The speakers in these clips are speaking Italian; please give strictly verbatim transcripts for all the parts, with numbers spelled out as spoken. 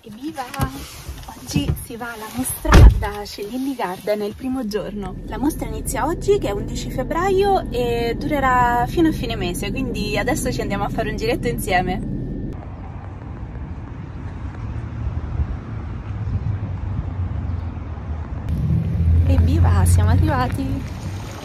Evviva! Oggi si va alla mostra da Cellini Garden, è il primo giorno. La mostra inizia oggi, che è undici febbraio, e durerà fino a fine mese, quindi adesso ci andiamo a fare un giretto insieme. Evviva! Siamo arrivati!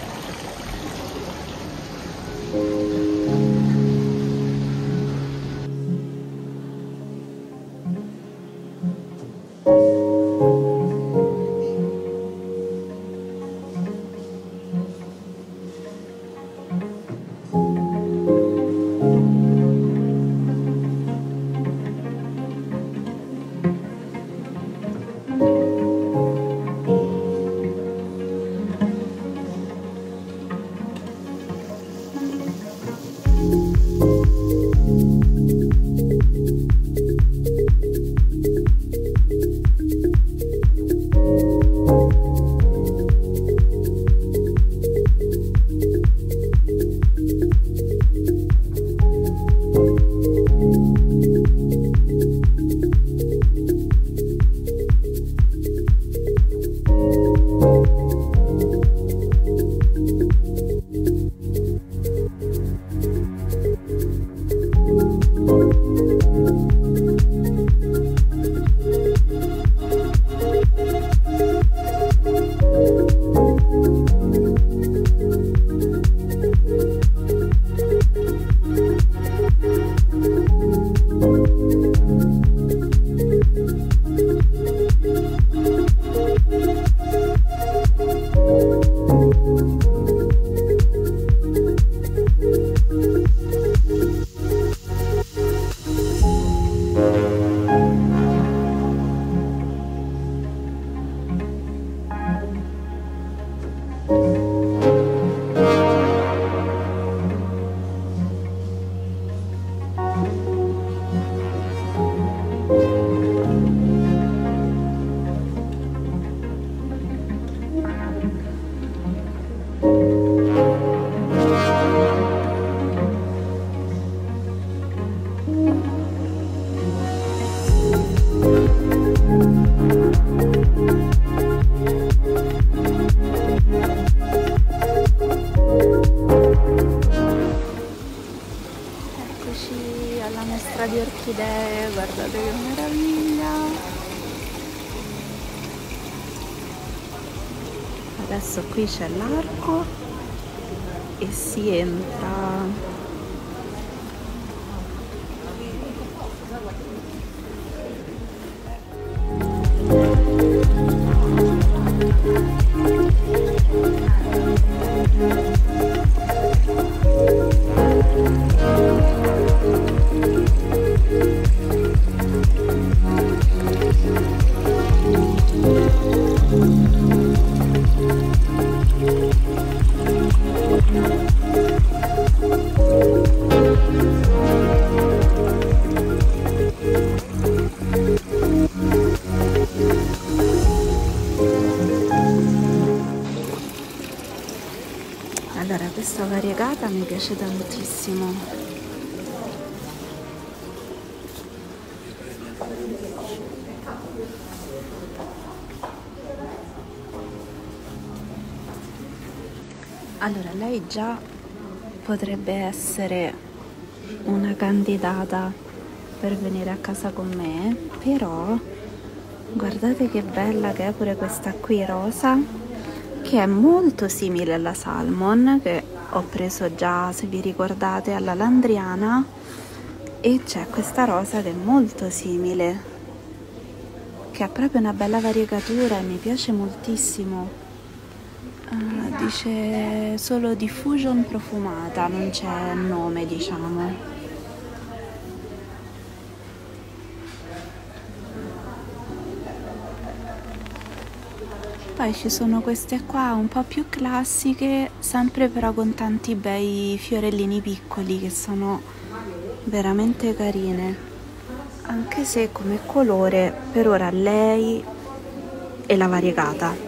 Alla mostra di orchidee, guardate che meraviglia! Adesso qui c'è l'arco e si entra. Allora, questa variegata mi piace tantissimo. Allora, lei già potrebbe essere una candidata per venire a casa con me, però guardate che bella che è pure questa qui rosa, che è molto simile alla Salmon, che ho preso già, se vi ricordate, alla Landriana, e c'è questa rosa che è molto simile, che ha proprio una bella variegatura e mi piace moltissimo. Uh, dice solo diffusion profumata, non c'è nome, diciamo. Poi ci sono queste qua un po' più classiche, sempre però con tanti bei fiorellini piccoli che sono veramente carine, anche se come colore per ora lei e la variegata.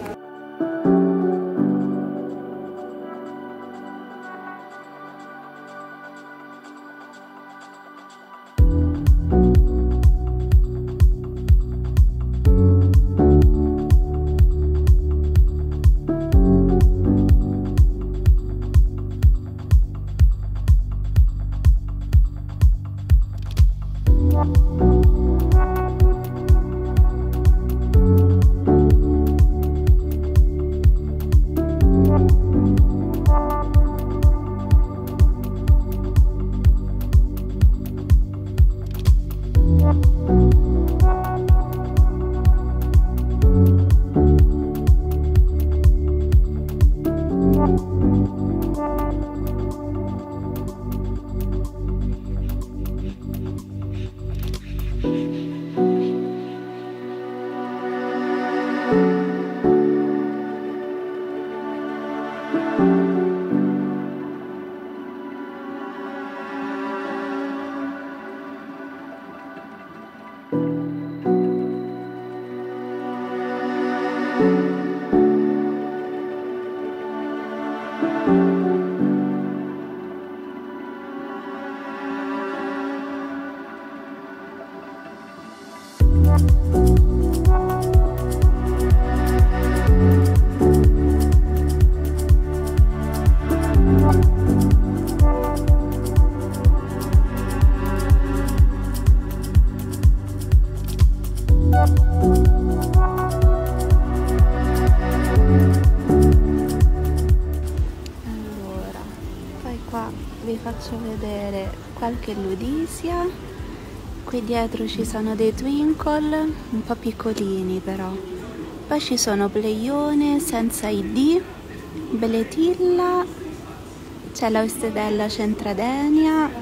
Vi faccio vedere qualche ludisia. Qui dietro ci sono dei twinkle un po' piccolini però. Poi ci sono Pleione senza I D, Beletilla, c'è la Oestedella Centradenia,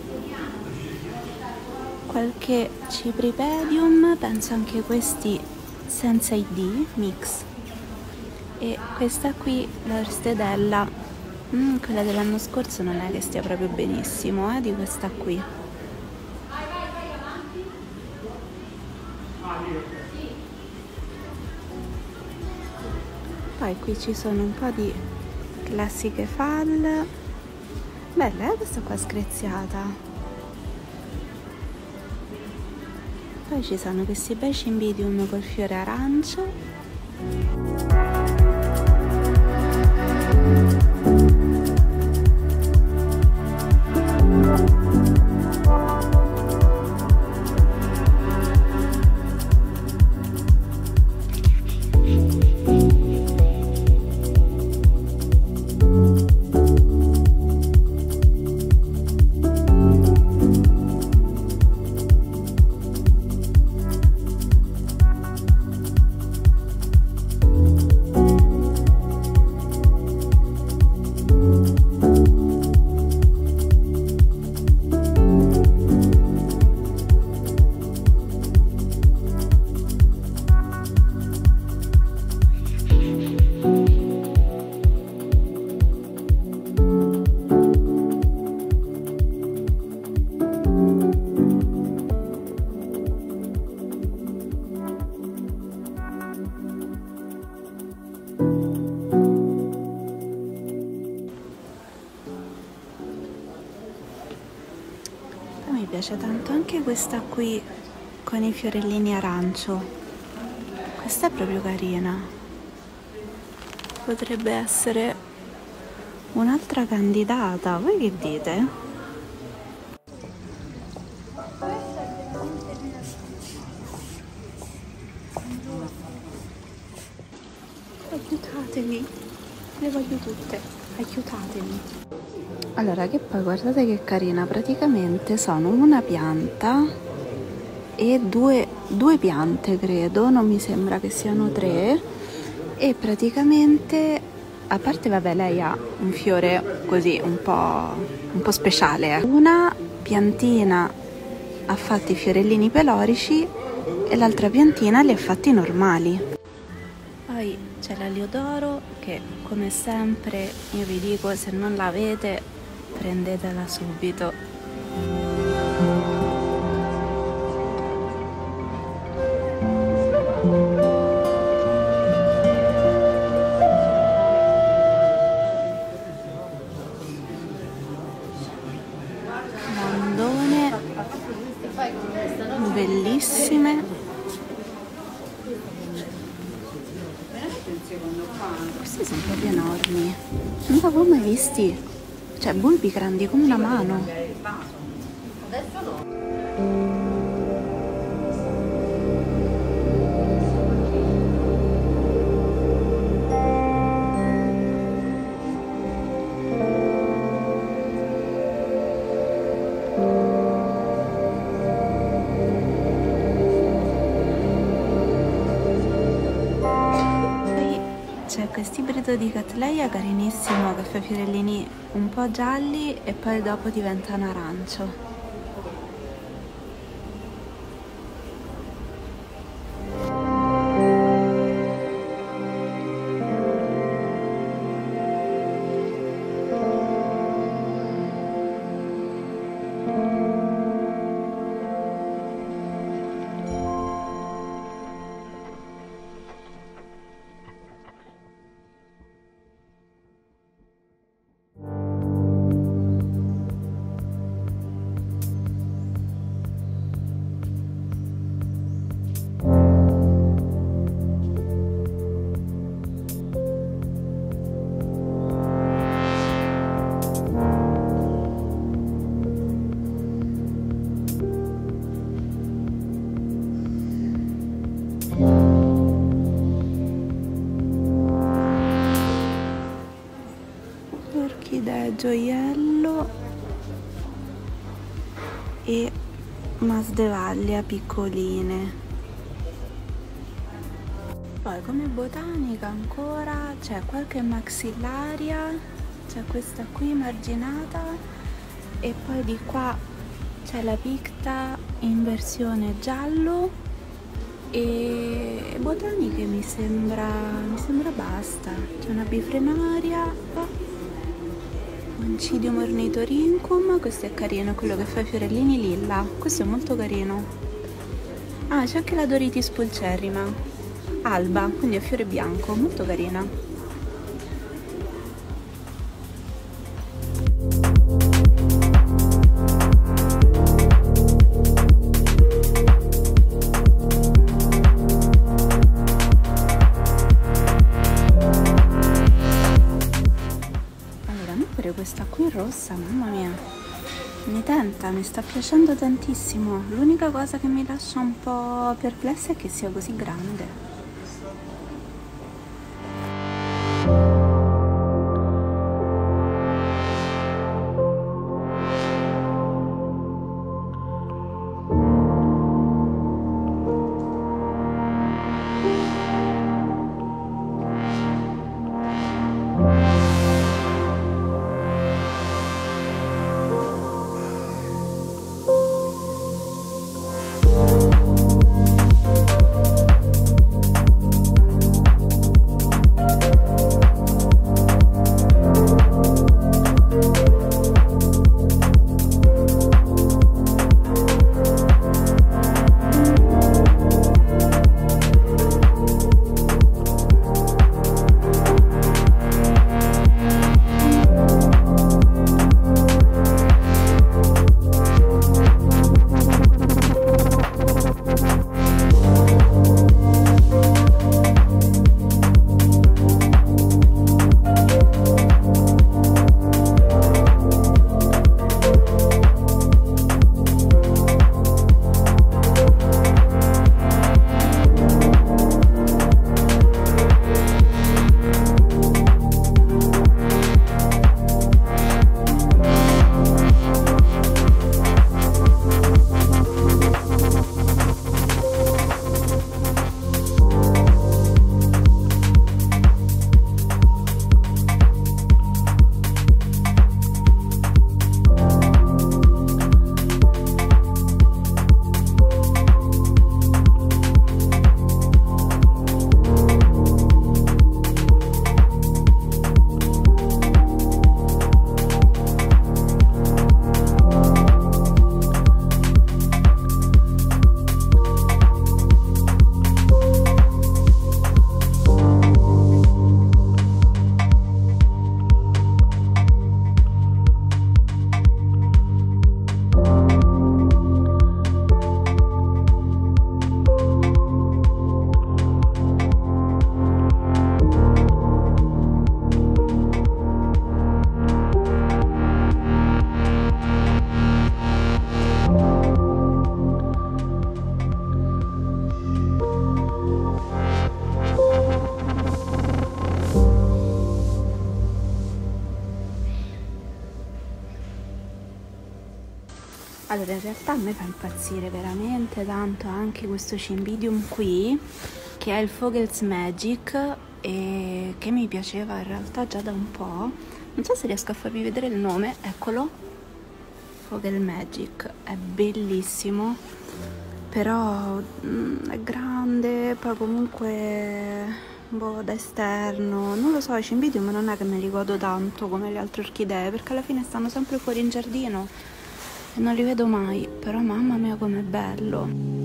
qualche Cipripedium, penso anche questi senza I D, mix. E questa qui, la Oestedella, Mm, quella dell'anno scorso non è che stia proprio benissimo, eh, di questa qui. Poi qui ci sono un po' di classiche fall. Bella, eh, questa qua screziata. Poi ci sono questi bei cimbidium col fiore arancio. Mi piace tanto anche questa qui con i fiorellini arancio. Questa è proprio carina. Potrebbe essere un'altra candidata. Voi che dite? Aiutatemi, le voglio tutte, aiutatemi. Allora, che poi guardate che carina, praticamente sono una pianta e due, due piante credo, non mi sembra che siano tre, e praticamente, a parte vabbè lei ha un fiore così un po', un po' speciale, eh. Una piantina ha fatto i fiorellini pelorici e l'altra piantina li ha fatti normali. Poi c'è l'aliodoro che come sempre io vi dico, se non l'avete prendetela subito. Mandone bellissime. Questi sono proprio enormi, non l'avevo mai visti. Cioè, bulbi grandi come una mano. questo ibrido di Cattleya carinissimo che fa i fiorellini un po' gialli e poi dopo diventano arancio. Orchidee gioiello e masdevallia piccoline. Poi come botanica ancora c'è qualche maxillaria, c'è questa qui marginata e poi di qua c'è la picta in versione giallo. E botaniche mi sembra mi sembra basta. C'è una bifrenaria, Oncidium ornithorhynchum, questo è carino, quello che fa i fiorellini lilla, questo è molto carino. Ah, c'è anche la Doritis pulcherrima alba, quindi è fiore bianco, molto carina. Questa qui rossa, mamma mia, mi tenta, mi sta piacendo tantissimo. L'unica cosa che mi lascia un po' perplessa è che sia così grande. Allora, in realtà a me fa impazzire veramente tanto anche questo cymbidium qui, che è il Vogel's Magic, e che mi piaceva in realtà già da un po'. Non so se riesco a farvi vedere il nome, eccolo, Fogel Magic, è bellissimo, però mm, è grande, poi comunque boh, da esterno, non lo so, i cimbidium non è che me li godo tanto come le altre orchidee, perché alla fine stanno sempre fuori in giardino e non li vedo mai, però mamma mia com'è bello.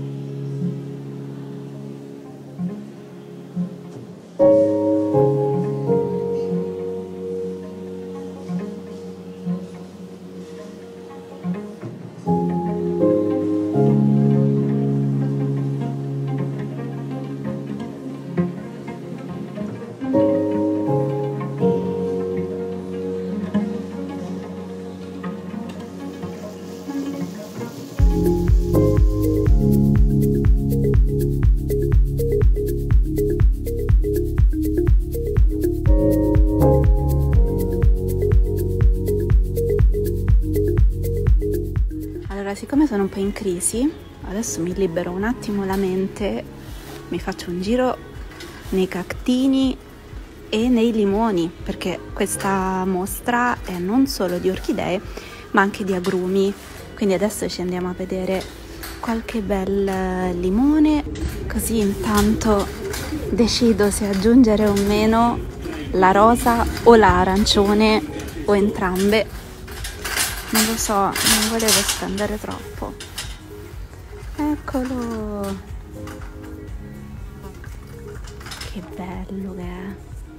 Siccome sono un po' in crisi, adesso mi libero un attimo la mente, mi faccio un giro nei cactini e nei limoni, perché questa mostra è non solo di orchidee ma anche di agrumi, quindi adesso ci andiamo a vedere qualche bel limone, così intanto decido se aggiungere o meno la rosa o l'arancione o entrambe. Non lo so, non volevo spendere troppo. Eccolo! Che bello che è!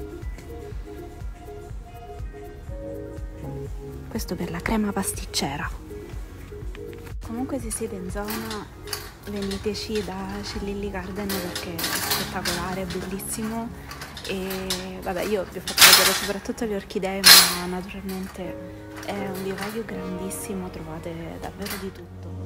Questo per la crema pasticcera. Comunque se siete in zona, veniteci da Cililli Garden perché è spettacolare, è bellissimo. E vabbè, io vi ho fatto vedere soprattutto le orchidee, ma naturalmente è un vivaio grandissimo, trovate davvero di tutto.